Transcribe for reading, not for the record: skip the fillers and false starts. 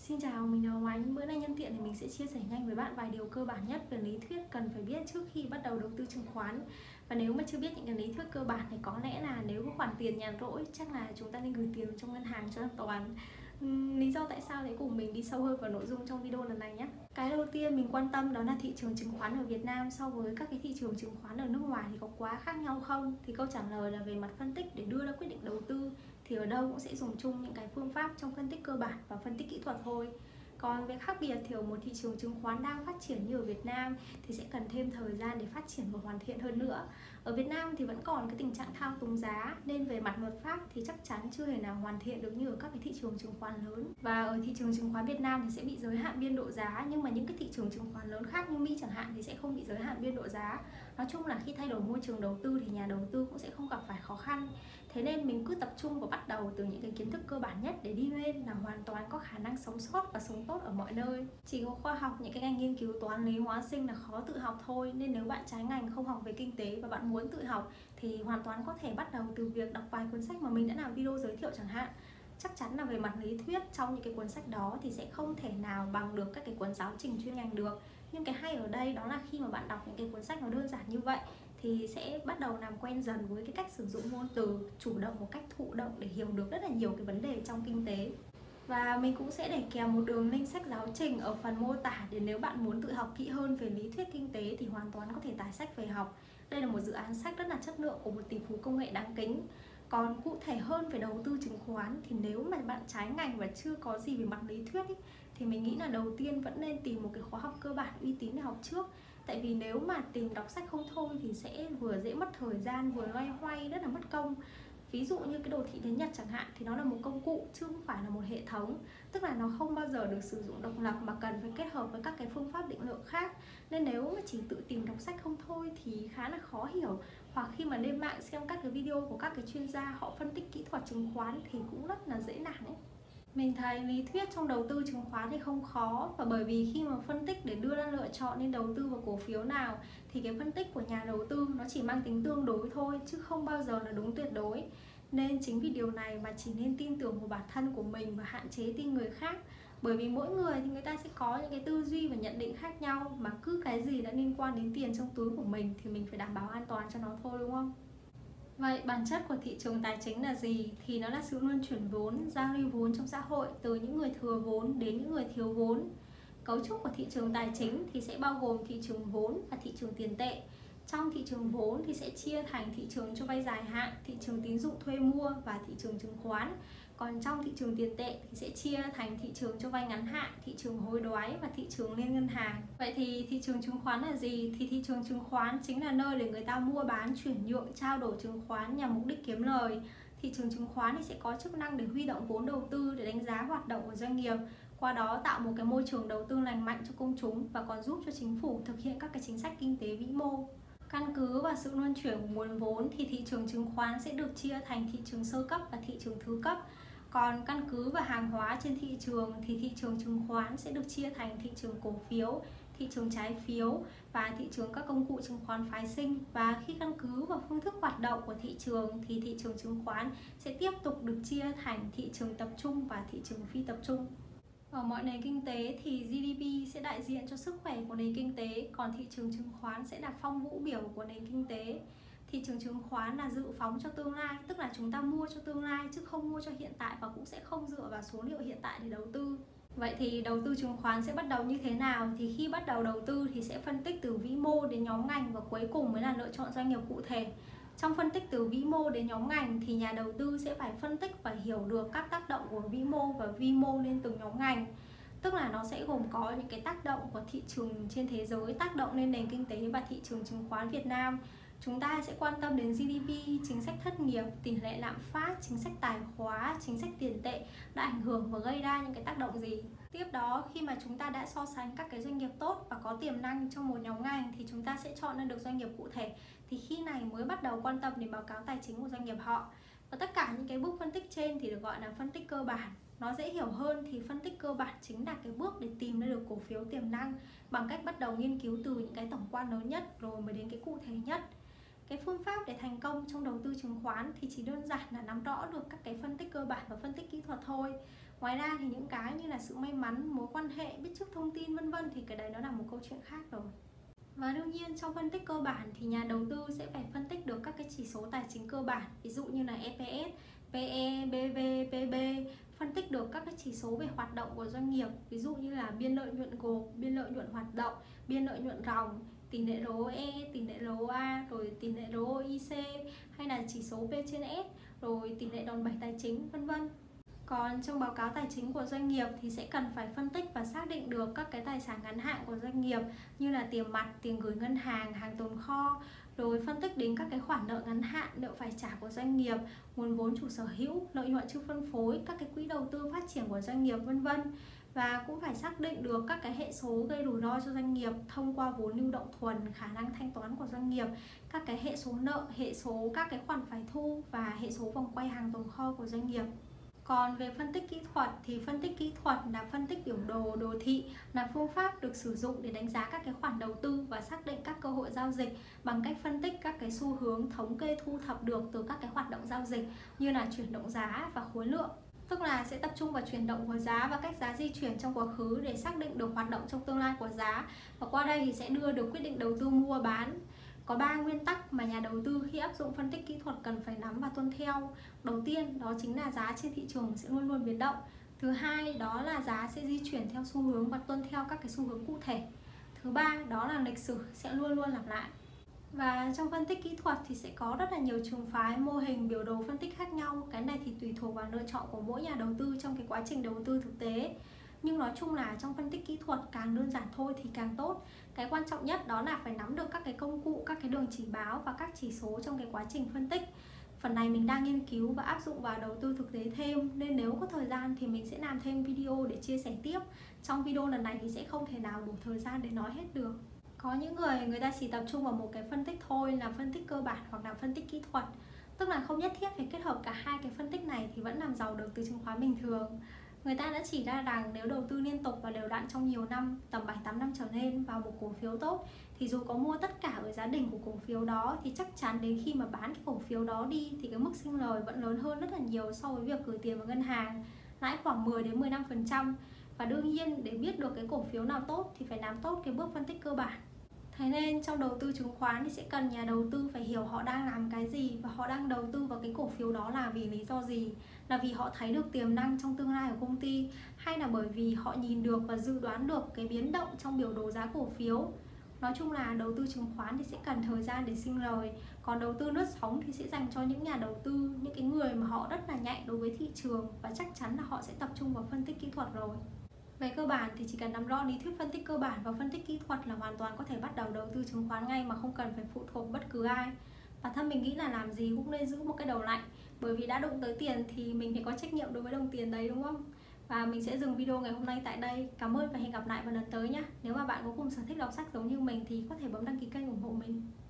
Xin chào, mình là Hồng Ánh. Bữa nay nhân tiện thì mình sẽ chia sẻ nhanh với bạn vài điều cơ bản nhất về lý thuyết cần phải biết trước khi bắt đầu đầu tư chứng khoán. Và nếu mà chưa biết những cái lý thuyết cơ bản thì có lẽ là nếu có khoản tiền nhàn rỗi chắc là chúng ta nên gửi tiền trong ngân hàng cho an toàn. Lý do tại sao thì cùng mình đi sâu hơn vào nội dung trong video lần này nhé. Cái đầu tiên mình quan tâm đó là thị trường chứng khoán ở Việt Nam so với các cái thị trường chứng khoán ở nước ngoài thì có quá khác nhau không? Thì câu trả lời là về mặt phân tích để đưa ra quyết định đầu tư thì ở đâu cũng sẽ dùng chung những cái phương pháp trong phân tích cơ bản và phân tích kỹ thuật thôi. Còn về khác biệt thì ở một thị trường chứng khoán đang phát triển như ở Việt Nam thì sẽ cần thêm thời gian để phát triển và hoàn thiện hơn nữa. Ở Việt Nam thì vẫn còn cái tình trạng thao túng giá nên về mặt luật pháp thì chắc chắn chưa hề nào hoàn thiện được như ở các cái thị trường chứng khoán lớn. Và ở thị trường chứng khoán Việt Nam thì sẽ bị giới hạn biên độ giá, nhưng mà những cái thị trường chứng khoán lớn khác như Mỹ chẳng hạn thì sẽ không bị giới hạn biên độ giá. Nói chung là khi thay đổi môi trường đầu tư thì nhà đầu tư cũng sẽ không gặp phải khó khăn. Thế nên mình cứ tập trung và bắt đầu từ những cái kiến thức cơ bản nhất để đi lên là hoàn toàn có khả năng sống sót và sống tốt ở mọi nơi. Chỉ có khoa học, những cái ngành nghiên cứu toán lý hóa sinh là khó tự học thôi, nên nếu bạn trái ngành không học về kinh tế và bạn muốn tự học thì hoàn toàn có thể bắt đầu từ việc đọc vài cuốn sách mà mình đã làm video giới thiệu chẳng hạn. Chắc chắn là về mặt lý thuyết trong những cái cuốn sách đó thì sẽ không thể nào bằng được các cái cuốn giáo trình chuyên ngành được. Nhưng cái hay ở đây đó là khi mà bạn đọc những cái cuốn sách nó đơn giản như vậy thì sẽ bắt đầu làm quen dần với cái cách sử dụng ngôn từ, chủ động một cách thụ động để hiểu được rất là nhiều cái vấn đề trong kinh tế. Và mình cũng sẽ để kèm một đường link sách giáo trình ở phần mô tả để nếu bạn muốn tự học kỹ hơn về lý thuyết kinh tế thì hoàn toàn có thể tải sách về học. Đây là một dự án sách rất là chất lượng của một tỷ phú công nghệ đáng kính. Còn cụ thể hơn về đầu tư chứng khoán thì nếu mà bạn trái ngành và chưa có gì về mặt lý thuyết thì mình nghĩ là đầu tiên vẫn nên tìm một cái khóa học cơ bản uy tín để học trước. Tại vì nếu mà tìm đọc sách không thôi thì sẽ vừa dễ mất thời gian, vừa loay hoay, rất là mất công. Ví dụ như cái đồ thị đến Nhật chẳng hạn thì nó là một công cụ chứ không phải là một hệ thống. Tức là nó không bao giờ được sử dụng độc lập mà cần phải kết hợp với các cái phương pháp định lượng khác. Nên nếu mà chỉ tự tìm đọc sách không thôi thì khá là khó hiểu. Hoặc khi mà lên mạng xem các cái video của các cái chuyên gia họ phân tích kỹ thuật chứng khoán thì cũng rất là dễ nản ấy. Mình thấy lý thuyết trong đầu tư chứng khoán thì không khó, và bởi vì khi mà phân tích để đưa ra lựa chọn nên đầu tư vào cổ phiếu nào thì cái phân tích của nhà đầu tư nó chỉ mang tính tương đối thôi chứ không bao giờ là đúng tuyệt đối. Nên chính vì điều này mà chỉ nên tin tưởng vào bản thân của mình và hạn chế tin người khác. Bởi vì mỗi người thì người ta sẽ có những cái tư duy và nhận định khác nhau, mà cứ cái gì đã liên quan đến tiền trong túi của mình thì mình phải đảm bảo an toàn cho nó thôi, đúng không? Vậy bản chất của thị trường tài chính là gì? Thì nó là sự luân chuyển vốn, giao lưu vốn trong xã hội từ những người thừa vốn đến những người thiếu vốn. Cấu trúc của thị trường tài chính thì sẽ bao gồm thị trường vốn và thị trường tiền tệ. Trong thị trường vốn thì sẽ chia thành thị trường cho vay dài hạn, thị trường tín dụng thuê mua và thị trường chứng khoán. Còn trong thị trường tiền tệ thì sẽ chia thành thị trường cho vay ngắn hạn, thị trường hối đoái và thị trường liên ngân hàng. Vậy thì thị trường chứng khoán là gì? Thì thị trường chứng khoán chính là nơi để người ta mua bán, chuyển nhượng, trao đổi chứng khoán nhằm mục đích kiếm lời. Thị trường chứng khoán thì sẽ có chức năng để huy động vốn đầu tư để đánh giá hoạt động của doanh nghiệp, qua đó tạo một cái môi trường đầu tư lành mạnh cho công chúng và còn giúp cho chính phủ thực hiện các cái chính sách kinh tế vĩ mô. Căn cứ vào sự luân chuyển của nguồn vốn thì thị trường chứng khoán sẽ được chia thành thị trường sơ cấp và thị trường thứ cấp. Còn căn cứ vào hàng hóa trên thị trường thì thị trường chứng khoán sẽ được chia thành thị trường cổ phiếu, thị trường trái phiếu và thị trường các công cụ chứng khoán phái sinh. Và khi căn cứ vào phương thức hoạt động của thị trường thì thị trường chứng khoán sẽ tiếp tục được chia thành thị trường tập trung và thị trường phi tập trung. Ở mọi nền kinh tế thì GDP sẽ đại diện cho sức khỏe của nền kinh tế, còn thị trường chứng khoán sẽ là phong vũ biểu của nền kinh tế. Thị trường chứng khoán là dự phóng cho tương lai, tức là chúng ta mua cho tương lai chứ không mua cho hiện tại và cũng sẽ không dựa vào số liệu hiện tại để đầu tư. Vậy thì đầu tư chứng khoán sẽ bắt đầu như thế nào? Thì khi bắt đầu đầu tư thì sẽ phân tích từ vĩ mô đến nhóm ngành và cuối cùng mới là lựa chọn doanh nghiệp cụ thể. Trong phân tích từ vĩ mô đến nhóm ngành thì nhà đầu tư sẽ phải phân tích và hiểu được các tác động của vĩ mô và vi mô lên từng nhóm ngành. Tức là nó sẽ gồm có những cái tác động của thị trường trên thế giới, tác động lên nền kinh tế và thị trường chứng khoán Việt Nam. Chúng ta sẽ quan tâm đến GDP, chính sách thất nghiệp, tỷ lệ lạm phát, chính sách tài khóa, chính sách tiền tệ đã ảnh hưởng và gây ra những cái tác động gì. Tiếp đó, khi mà chúng ta đã so sánh các cái doanh nghiệp tốt và có tiềm năng trong một nhóm ngành thì chúng ta sẽ chọn ra được doanh nghiệp cụ thể. Thì khi này mới bắt đầu quan tâm đến báo cáo tài chính của doanh nghiệp họ. Và tất cả những cái bước phân tích trên thì được gọi là phân tích cơ bản. Nó dễ hiểu hơn thì phân tích cơ bản chính là cái bước để tìm ra được cổ phiếu tiềm năng bằng cách bắt đầu nghiên cứu từ những cái tổng quan lớn nhất rồi mới đến cái cụ thể nhất. Cái phương pháp để thành công trong đầu tư chứng khoán thì chỉ đơn giản là nắm rõ được các cái phân tích cơ bản và phân tích kỹ thuật thôi. Ngoài ra thì những cái như là sự may mắn, mối quan hệ, biết trước thông tin vân vân thì cái đấy nó là một câu chuyện khác rồi. Và đương nhiên trong phân tích cơ bản thì nhà đầu tư sẽ phải phân tích được các cái chỉ số tài chính cơ bản, ví dụ như là EPS, PE, BV, PB, phân tích được các cái chỉ số về hoạt động của doanh nghiệp, ví dụ như là biên lợi nhuận gộp, biên lợi nhuận hoạt động, biên lợi nhuận ròng, tỷ lệ ROE, tỷ lệ ROA, rồi tỷ lệ ROIC, hay là chỉ số P/S, rồi tỷ lệ đòn bẩy tài chính vân vân. Còn trong báo cáo tài chính của doanh nghiệp thì sẽ cần phải phân tích và xác định được các cái tài sản ngắn hạn của doanh nghiệp như là tiền mặt, tiền gửi ngân hàng, hàng tồn kho, rồi phân tích đến các cái khoản nợ ngắn hạn, nợ phải trả của doanh nghiệp, nguồn vốn chủ sở hữu, lợi nhuận chưa phân phối, các cái quỹ đầu tư phát triển của doanh nghiệp vân vân. Và cũng phải xác định được các cái hệ số gây rủi ro cho doanh nghiệp thông qua vốn lưu động thuần, khả năng thanh toán của doanh nghiệp, các cái hệ số nợ, hệ số các cái khoản phải thu và hệ số vòng quay hàng tồn kho của doanh nghiệp. Còn về phân tích kỹ thuật thì phân tích kỹ thuật là phân tích biểu đồ, đồ thị, là phương pháp được sử dụng để đánh giá các cái khoản đầu tư và xác định các cơ hội giao dịch bằng cách phân tích các cái xu hướng thống kê thu thập được từ các cái hoạt động giao dịch như là chuyển động giá và khối lượng. Tức là sẽ tập trung vào chuyển động của giá và cách giá di chuyển trong quá khứ để xác định được hoạt động trong tương lai của giá, và qua đây thì sẽ đưa được quyết định đầu tư mua bán. Có 3 nguyên tắc mà nhà đầu tư khi áp dụng phân tích kỹ thuật cần phải nắm và tuân theo. Đầu tiên đó chính là giá trên thị trường sẽ luôn luôn biến động. Thứ hai đó là giá sẽ di chuyển theo xu hướng và tuân theo các cái xu hướng cụ thể. Thứ ba đó là lịch sử sẽ luôn luôn lặp lại. Và trong phân tích kỹ thuật thì sẽ có rất là nhiều trường phái, mô hình, biểu đồ phân tích khác nhau. Cái này thì tùy thuộc vào lựa chọn của mỗi nhà đầu tư trong cái quá trình đầu tư thực tế. Nhưng nói chung là trong phân tích kỹ thuật càng đơn giản thôi thì càng tốt. Cái quan trọng nhất đó là phải nắm được các cái công cụ, các cái đường chỉ báo và các chỉ số trong cái quá trình phân tích. Phần này mình đang nghiên cứu và áp dụng vào đầu tư thực tế thêm, nên nếu có thời gian thì mình sẽ làm thêm video để chia sẻ tiếp. Trong video lần này thì sẽ không thể nào đủ thời gian để nói hết được. Có những người ta chỉ tập trung vào một cái phân tích thôi, là phân tích cơ bản hoặc là phân tích kỹ thuật. Tức là không nhất thiết phải kết hợp cả hai cái phân tích này thì vẫn làm giàu được từ chứng khoán bình thường. Người ta đã chỉ ra rằng nếu đầu tư liên tục và đều đặn trong nhiều năm, tầm 7-8 năm trở lên vào một cổ phiếu tốt, thì dù có mua tất cả ở giá đỉnh của cổ phiếu đó thì chắc chắn đến khi mà bán cái cổ phiếu đó đi thì cái mức sinh lời vẫn lớn hơn rất là nhiều so với việc gửi tiền vào ngân hàng, lãi khoảng 10-15%. Và đương nhiên để biết được cái cổ phiếu nào tốt thì phải làm tốt cái bước phân tích cơ bản. Thế nên trong đầu tư chứng khoán thì sẽ cần nhà đầu tư phải hiểu họ đang làm cái gì và họ đang đầu tư vào cái cổ phiếu đó là vì lý do gì. Là vì họ thấy được tiềm năng trong tương lai của công ty, hay là bởi vì họ nhìn được và dự đoán được cái biến động trong biểu đồ giá cổ phiếu. Nói chung là đầu tư chứng khoán thì sẽ cần thời gian để sinh lời. Còn đầu tư lướt sóng thì sẽ dành cho những nhà đầu tư, những cái người mà họ rất là nhạy đối với thị trường và chắc chắn là họ sẽ tập trung vào phân tích kỹ thuật rồi. Về cơ bản thì chỉ cần nắm rõ lý thuyết phân tích cơ bản và phân tích kỹ thuật là hoàn toàn có thể bắt đầu đầu tư chứng khoán ngay mà không cần phải phụ thuộc bất cứ ai. Bản thân mình nghĩ là làm gì cũng nên giữ một cái đầu lạnh, bởi vì đã đụng tới tiền thì mình phải có trách nhiệm đối với đồng tiền đấy, đúng không? Và mình sẽ dừng video ngày hôm nay tại đây. Cảm ơn và hẹn gặp lại vào lần tới nhé. Nếu mà bạn có cùng sở thích đọc sách giống như mình thì có thể bấm đăng ký kênh ủng hộ mình.